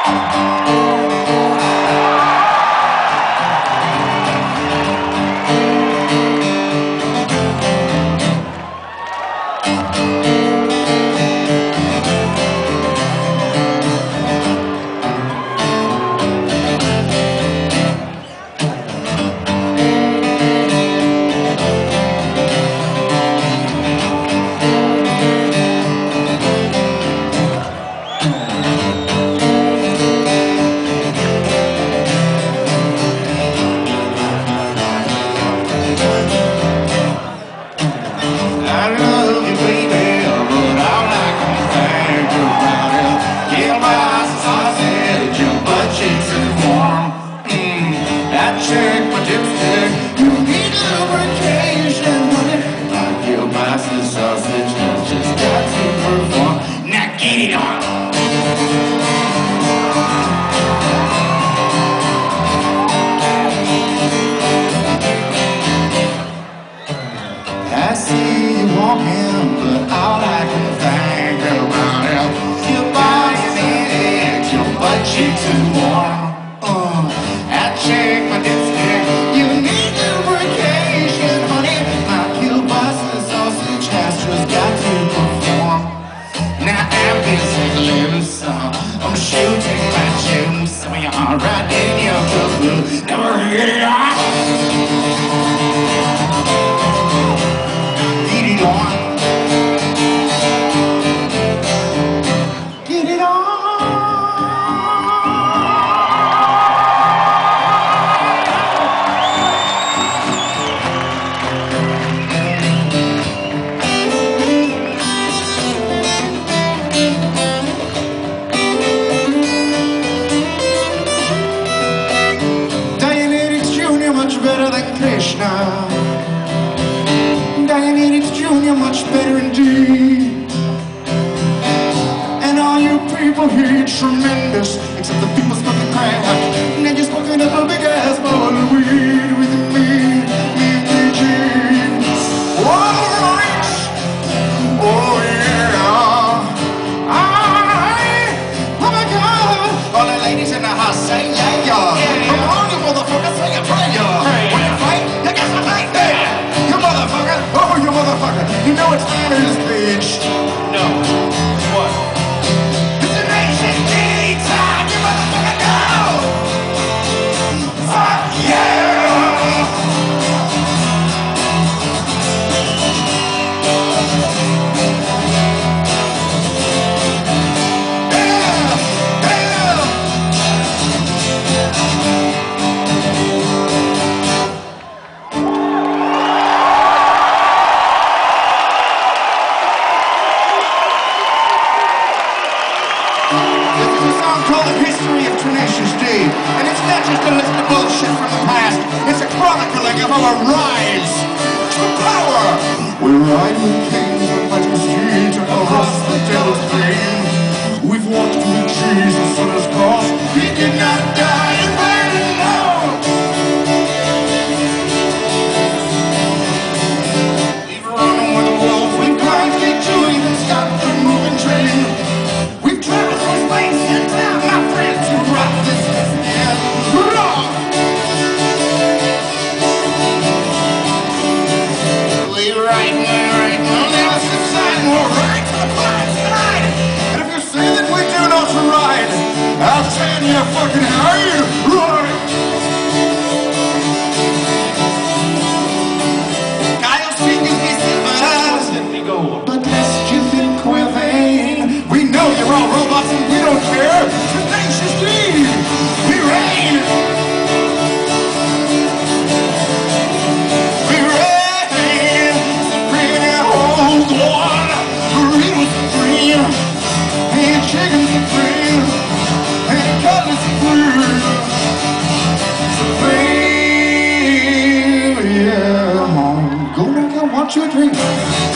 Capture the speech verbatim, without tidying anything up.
Check my dipstick. You need lubrication, honey. Like your master sausage has just got to perform. Now get it on. I see you walking, but all I can think about is your body's in it, your butt cheeks is warm. Uh, I check my dipstick. You need lubrication, honey. My kielbasa sausage has just got to perform. Now I'm busy living some. I'm shooting my juice. So you're right in your cuckoo. Never get it off. Get it on. Get it on. Better than Krishna. Dianetics Junior much better indeed. And all you people here tremendous, except the people smoking crack. And then you're smoking up a big ass bowl of weed with me, me, me, jeans. Alright, oh yeah. Alright, oh my God. All the ladies in the house say yeah, yeah. yeah. Come on, you motherfuckers, say a prayer. Oh, you motherfucker! You know it's not in this bitch. No. What? It's a nation D time, you motherfucker know! Fuck yeah! And it's not just a list of bullshit from the past, it's a chronicling of our rise to power. We ride with kings and majesty to harass the devil's pain. We've walked with Jesus on his cross. He did not die in vain, no. We've run with the wolves, we've climbed to even stop the moving train. We've traveled through space and time, my friends, to rock this. I'll stand your fucking hide, right? I'll speak as we sit, let me go. But lest you think we're vain, we know you're all robots and we don't care. Tenaciously, we reign. We reign. Supreme, hold on. Burritos supreme. And chicken supreme. Supreme, yeah. Go make it, want you a drink.